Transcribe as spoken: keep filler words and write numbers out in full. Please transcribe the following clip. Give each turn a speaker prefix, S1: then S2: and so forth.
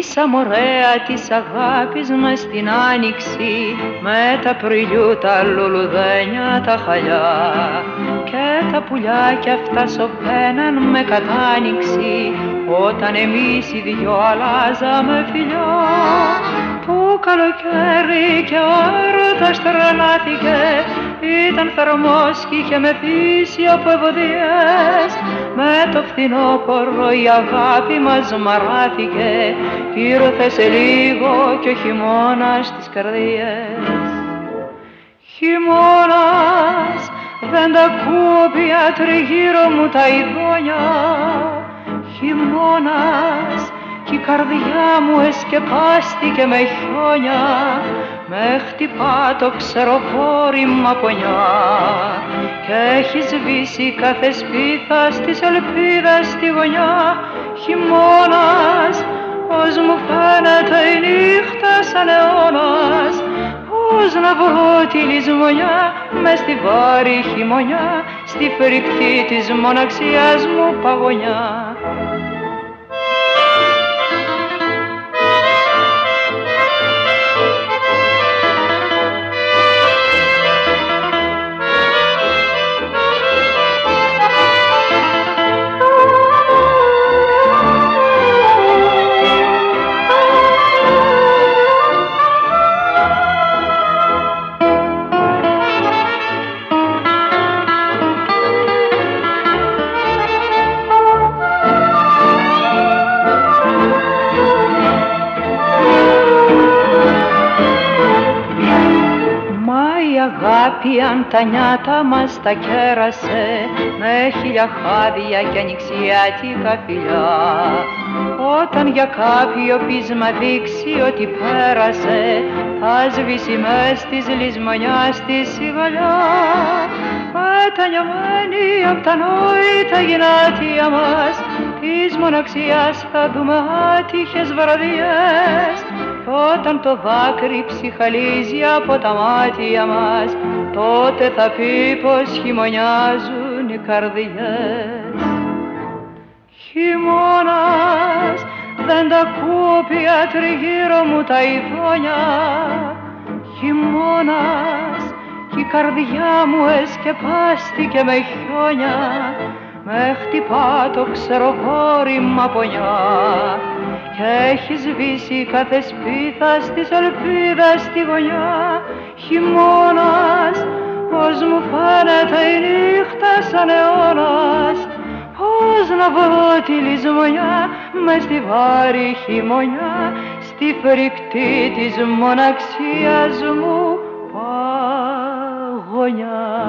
S1: Ζήσαμε ωραία της αγάπης μες στην άνοιξη, με τα πριλιού, τα λουλουδένια, τα χαλιά και τα πουλιά κι αυτά σωπαίναν με κατάνοιξη, όταν εμείς οι δυο αλλάζαμε φιλιά. Το καλοκαίρι και ο έρωτας τρελάθηκε, ήταν θερμός κι είχε μεθύσει από ευωδιές. Με το φθινόπορο η αγάπη μας μαράθηκε, κι ήρθε σε λίγο κι ο χειμώνας στις καρδιές. Χειμώνας, δεν τα ακούω πια τριγύρω μου τα ειδόνια. Χειμώνας, κι η καρδιά μου εσκεπάστηκε με χιόνια, με χτυπά το ξεροπόρημα πονιά και έχει σβήσει κάθε σπίθα στις ελπίδες στη γωνιά. Χειμώνας, πως μου φαίνεται η νύχτα σαν αιώνας, πώς να βρω τη λησμονιά μες στη βάρη χειμωνιά, στη φρικτή της μοναξιάς μου παγωνιά. Αγάπη αν τα νιάτα μας τα κέρασε, με χίλια χάδια κι ανοιξιάτικα φιλιά, όταν για κάποιο πείσμα δείξει ότι πέρασε, θα σβήσει μες της λησμονιάς τη σιγαλιά. Μετανιωμένοι απ' τα νόητα γυνάτια μας, της μοναξιάς θα δούμε άτυχες βραδιές. Όταν το δάκρυ ψυχαλίζει από τα μάτια μας, τότε θα πει πως χειμωνιάζουν οι καρδιές. Χειμώνας, δεν τα ακούω πια τριγύρω μου τα ειδόνια. Χειμώνας, κι η καρδιά μου εσκεπάστηκε με χιόνια, με χτυπά το ξεροκόρημα πονιά και έχει σβήσει κάθε σπίθα στις ελπίδες στη γωνιά. Χειμώνας, πως μου φαίνεται η νύχτα σαν αιώνας, πώς να βρω τη λησμονιά μες στη βάρη χειμωνιά, στη φρικτή της μοναξιάς μου παγωνιά.